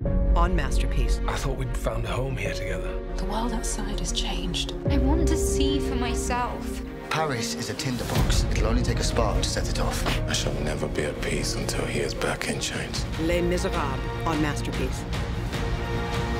on Masterpiece. I thought we'd found a home here together. The world outside has changed. I want to see for myself. Paris is a tinderbox. It'll only take a spark to set it off. I shall never be at peace until he is back in chains. Les Miserables on Masterpiece.